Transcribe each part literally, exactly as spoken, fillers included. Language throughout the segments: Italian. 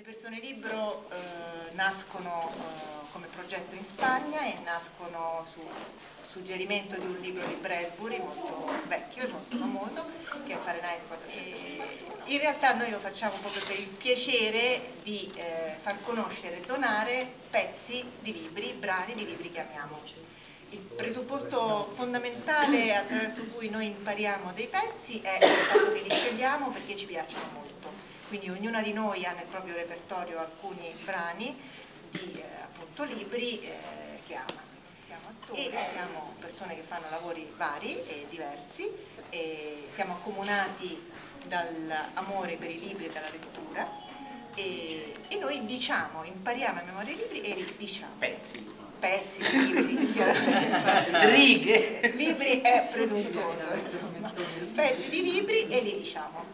Persone Libro eh, nascono eh, come progetto in Spagna e nascono su suggerimento di un libro di Bradbury molto vecchio e molto famoso, che è Fahrenheit quattrocentocinquanta. In realtà noi lo facciamo proprio per il piacere di eh, far conoscere e donare pezzi di libri, brani di libri che amiamo. Il presupposto fondamentale attraverso cui noi impariamo dei pezzi è il fatto che li scegliamo perché ci piacciono molto. Quindi ognuna di noi ha nel proprio repertorio alcuni brani di eh, appunto libri eh, che ama. Siamo attori e siamo persone che fanno lavori vari e diversi, e siamo accomunati dall'amore per i libri e dalla lettura, e, e noi diciamo, impariamo a memoria i libri e li diciamo. Pezzi. Pezzi di libri, righe. Libri è presuntuoso, insomma. Pezzi di libri e li diciamo.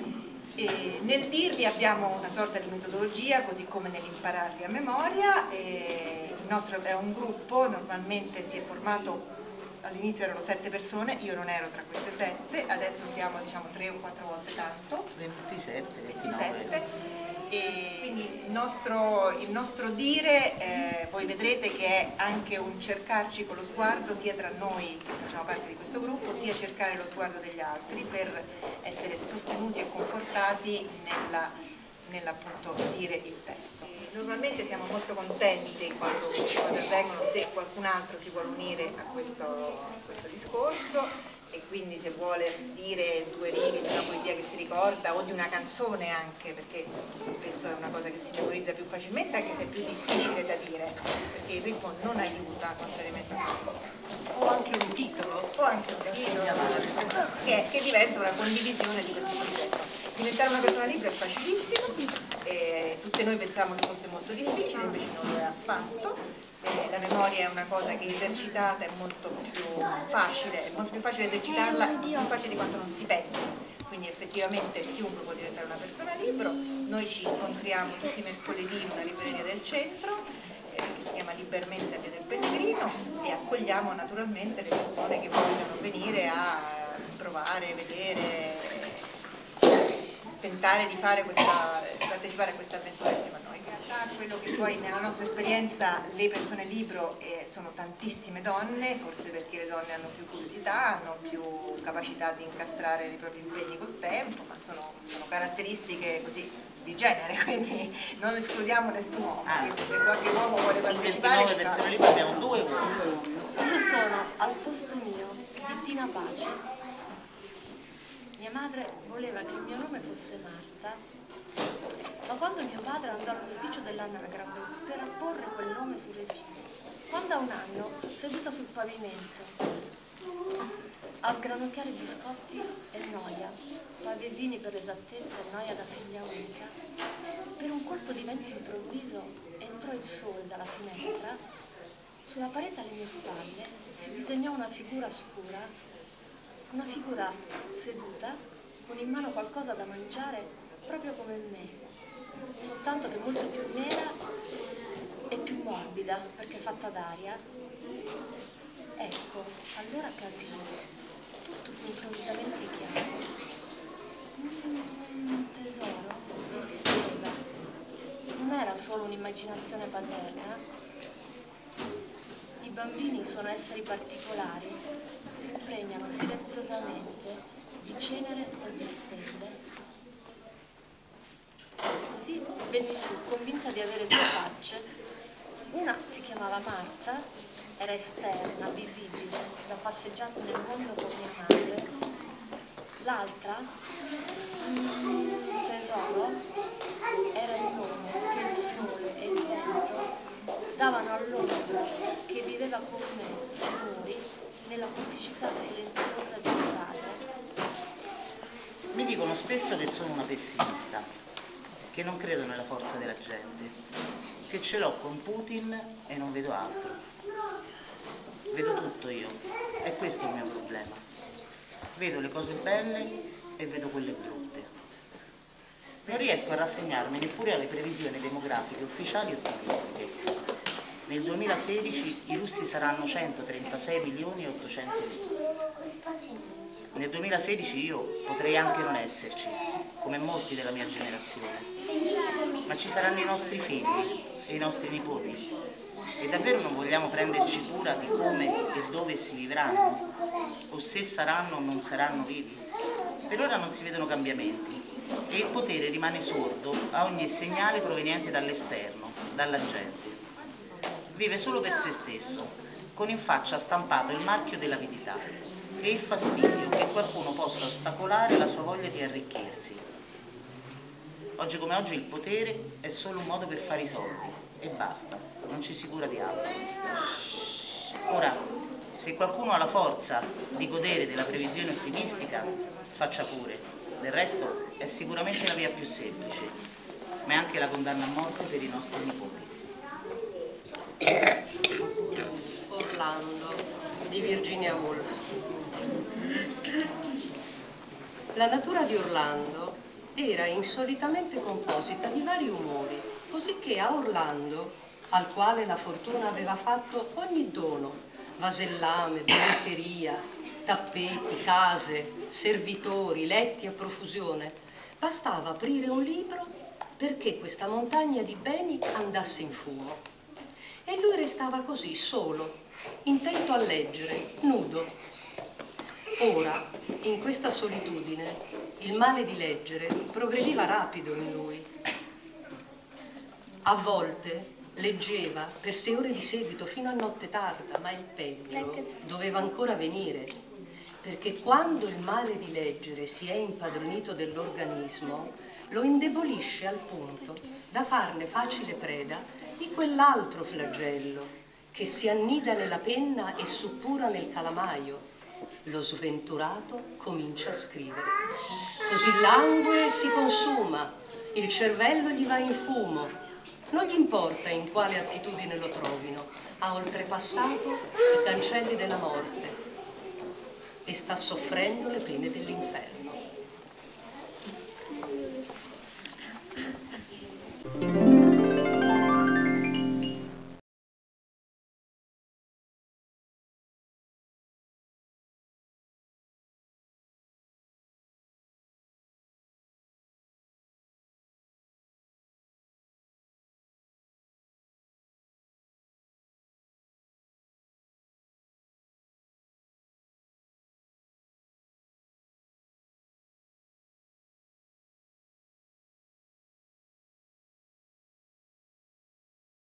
E nel dirli abbiamo una sorta di metodologia, così come nell'impararli a memoria. E il nostro è un gruppo, normalmente si è formato, all'inizio erano sette persone, io non ero tra queste sette, adesso siamo diciamo tre o quattro volte tanto, ventisette, ventisette. E quindi il nostro, il nostro dire, eh, voi vedrete che è anche un cercarci con lo sguardo, sia tra noi che facciamo parte di questo gruppo, sia cercare lo sguardo degli altri per essere sostenuti e confortati nella, nell'appunto dire il testo. Normalmente siamo molto contenti quando queste cose avvengono, se qualcun altro si vuole unire a questo, a questo discorso, e quindi se vuole dire due righe di una poesia che si ricorda o di una canzone anche, perché spesso è una cosa che si memorizza più facilmente anche se è più difficile da dire, perché il ritmo non aiuta contrariamente a quanto si pensa. O anche un titolo. O anche un titolo che, che diventa una condivisione di questo progetto. Diventare una persona libera è facilissimo, e tutte noi pensavamo che fosse molto difficile, invece non lo è affatto. Eh, la memoria è una cosa che esercitata è molto più facile, è molto più facile esercitarla, è più facile di quanto non si pensi. Quindi effettivamente chiunque può diventare una persona libera. Noi ci incontriamo tutti i mercoledì in una libreria del centro, eh, che si chiama Libermente a Via del Pellegrino, e accogliamo naturalmente le persone che vogliono venire a provare, vedere, tentare di fare questa, partecipare a questa avventura insieme a noi. In realtà quello che poi nella nostra esperienza le persone libero eh, sono tantissime donne, forse perché le donne hanno più curiosità, hanno più capacità di incastrare i propri impegni col tempo, ma sono, sono caratteristiche così di genere, quindi non escludiamo nessun uomo, Ah, quindi se qualche uomo vuole su partecipare ventinove persone libere abbiamo due uomini. Io sono al posto mio di Tina Pace. Mia madre voleva che il mio nome fosse Marta, ma quando mio padre andò all'ufficio dell'anagrafe per apporre quel nome sul registro, quando a un anno, seduta sul pavimento, a sgranocchiare biscotti e noia, pavesini per l'esattezza e noia da figlia unica, per un colpo di vento improvviso entrò il sole dalla finestra, sulla parete alle mie spalle si disegnò una figura scura, una figura seduta, con in mano qualcosa da mangiare, proprio come me, soltanto che molto più nera e più morbida, perché fatta d'aria. Ecco, allora capii, tutto fu improvvisamente chiaro. Un tesoro esisteva, non era solo un'immaginazione paterna. I bambini sono esseri particolari, si impregnano silenziosamente di cenere e di stelle. Così venni su, convinta di avere due facce. Una si chiamava Marta, era esterna, visibile, da passeggiata nel mondo con mia madre. L'altra, un tesoro, era il nome che il sole e il vento davano all'ombra che viveva con me sui muri, nella complicità silenziosa di mio padre. Mi dicono spesso che sono una pessimista, che non credo nella forza della gente, che ce l'ho con Putin e non vedo altro. Vedo tutto io, è questo il mio problema. Vedo le cose belle e vedo quelle brutte. Non riesco a rassegnarmi neppure alle previsioni demografiche ufficiali ottimistiche. Nel duemilasedici i russi saranno centotrentasei milioni e ottocentomila. Nel duemilasedici io potrei anche non esserci, come molti della mia generazione. Ma ci saranno i nostri figli e i nostri nipoti. E davvero non vogliamo prenderci cura di come e dove si vivranno? O se saranno o non saranno vivi? Per ora non si vedono cambiamenti e il potere rimane sordo a ogni segnale proveniente dall'esterno, dalla gente. Vive solo per se stesso, con in faccia stampato il marchio dell'avidità e il fastidio che qualcuno possa ostacolare la sua voglia di arricchirsi. Oggi come oggi il potere è solo un modo per fare i soldi e basta, non ci si cura di altro. Ora, se qualcuno ha la forza di godere della previsione ottimistica, faccia pure. Del resto è sicuramente la via più semplice, ma è anche la condanna a morte per i nostri nipoti. Orlando di Virginia Woolf. La natura di Orlando era insolitamente composita di vari umori, cosicché a Orlando, al quale la fortuna aveva fatto ogni dono, vasellame, biancheria, tappeti, case, servitori, letti a profusione, bastava aprire un libro perché questa montagna di beni andasse in fumo. E lui restava così, solo, intento a leggere, nudo. Ora, in questa solitudine, il male di leggere progrediva rapido in lui. A volte leggeva per sei ore di seguito fino a notte tarda, ma il peggio doveva ancora venire, perché quando il male di leggere si è impadronito dell'organismo, lo indebolisce al punto da farne facile preda di quell'altro flagello che si annida nella penna e suppura nel calamaio. Lo sventurato comincia a scrivere. Così langue e si consuma, il cervello gli va in fumo. Non gli importa in quale attitudine lo trovino, ha oltrepassato i cancelli della morte e sta soffrendo le pene dell'inferno.